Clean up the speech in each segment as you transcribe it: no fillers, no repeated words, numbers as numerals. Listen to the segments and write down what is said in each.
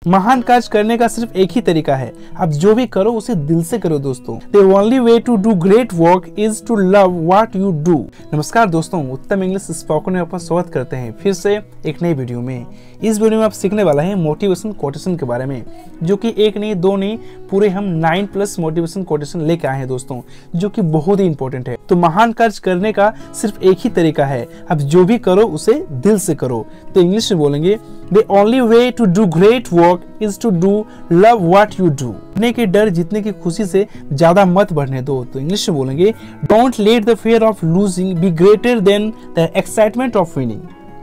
महान कार्य करने का सिर्फ एक ही तरीका है, आप जो भी करो उसे दिल से करो दोस्तों। The only way to do great work is to love what you do। नमस्कार दोस्तों, उत्तम इंग्लिश स्पोकन में आपका स्वागत करते हैं फिर से एक नई वीडियो में। इस वीडियो में आप सीखने वाला है मोटिवेशन कोटेशन के बारे में, जो कि एक नहीं दो नहीं पूरे हम 9+ मोटिवेशन कोटेशन लेके आए हैं दोस्तों, जो कि बहुत ही इंपॉर्टेंट है। तो महान कार्य करने का सिर्फ एक ही तरीका है, आप जो भी करो उसे दिल से करो। तो इंग्लिश में बोलेंगे The only way to do great work is to do love what you do। जीतने के डर जीतने की खुशी से ज्यादा मत बढ़ने दो। तो इंग्लिश में बोलेंगे Don't let the fear of losing be greater than the excitement of winning।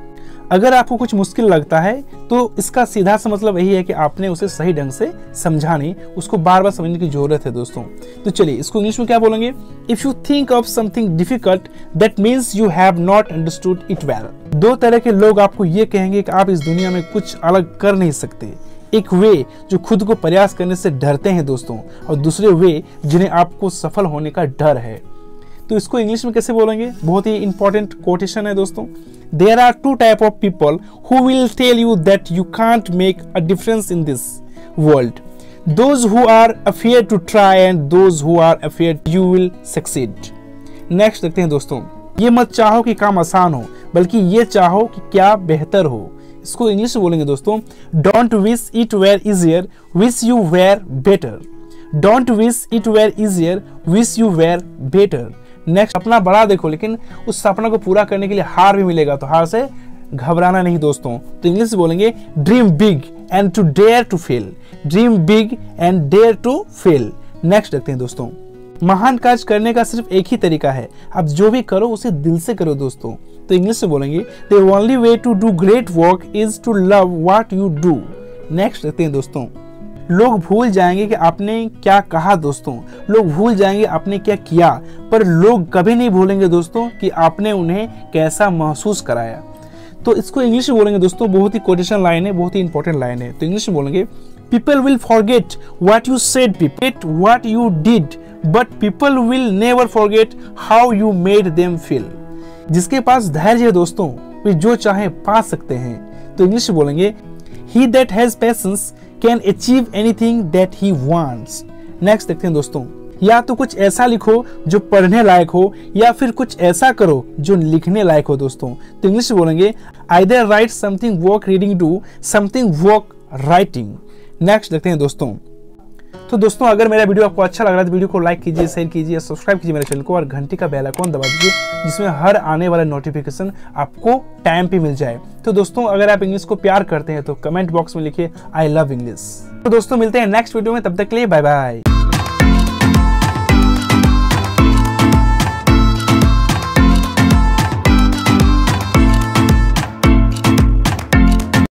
अगर आपको कुछ मुश्किल लगता है तो इसका सीधा सा मतलब यही है कि आपने उसे सही ढंग से समझा नहीं, उसको बार बार समझने की जरूरत है दोस्तों। तो चलिए इसको इंग्लिश में क्या बोलेंगे, if you think of something difficult that means you have not understood it well. दो तरह के लोग आपको ये कहेंगे कि आप इस दुनिया में कुछ अलग कर नहीं सकते। एक वे जो खुद को प्रयास करने से डरते हैं दोस्तों, और दूसरे वे जिन्हें आपको सफल होने का डर है। तो इसको इंग्लिश में कैसे बोलेंगे, बहुत ही इंपॉर्टेंट कोटेशन है दोस्तों। There are two type of people who will tell you that you can't make a difference in this world. Those who are afraid to try and those who are afraid you will succeed। Next देखते हैं दोस्तों, ये मत चाहो कि काम आसान हो, बल्कि ये चाहो कि क्या बेहतर हो। इसको इंग्लिश में बोलेंगे दोस्तों, Don't wish it were easier, wish you were better। Don't wish it were easier, wish you were better। Next, अपना बड़ा देखो लेकिन उस सपना को पूरा करने के लिए हार भी मिलेगा, तो हार से घबराना नहीं दोस्तों। तो इंग्लिश में बोलेंगे dream big and to dare to fail. Dream big and dare to fail. Next देखते हैं दोस्तों, महान कार्य करने का सिर्फ एक ही तरीका है, आप जो भी करो उसे दिल से करो दोस्तों। तो इंग्लिश में बोलेंगे The only way to do great work is to love what you do। Next देखते हैं दोस्तों, लोग भूल जाएंगे कि आपने क्या कहा दोस्तों, लोग भूल जाएंगे आपने क्या किया, पर लोग कभी नहीं भूलेंगे दोस्तों कि आपने उन्हें कैसा महसूस कराया। तो इसको इंग्लिश में बोलेंगे दोस्तों, बहुत ही कोटेशन लाइन है, बहुत ही इंपॉर्टेंट लाइन है। तो इंग्लिश में बोलेंगे people will forget what you said, people what you did, but people will never forget how you made them feel. जिसके पास धैर्य है दोस्तों वे जो चाहे पा सकते हैं। तो इंग्लिश में बोलेंगे He that has patience can achieve anything that he wants। Next देखते हैं दोस्तों, या तो कुछ ऐसा लिखो जो पढ़ने लायक हो, या फिर कुछ ऐसा करो जो लिखने लायक हो दोस्तों। तो इंग्लिश में बोलेंगे either write something worth reading to something worth writing। Next देखते हैं दोस्तों, तो दोस्तों अगर मेरा वीडियो आपको अच्छा लग रहा है तो वीडियो को लाइक कीजिए, शेयर कीजिए, सब्सक्राइब कीजिए मेरे चैनल को, और घंटी का बेल आइकॉन दबा दीजिए, जिसमें हर आने वाला नोटिफिकेशन आपको टाइम पे मिल जाए। तो दोस्तों अगर आप इंग्लिश को प्यार करते हैं तो कमेंट बॉक्स में लिखिए आई लव इंग्लिश। तो दोस्तों मिलते हैं नेक्स्ट वीडियो में, तब तक के लिए बाय बाय।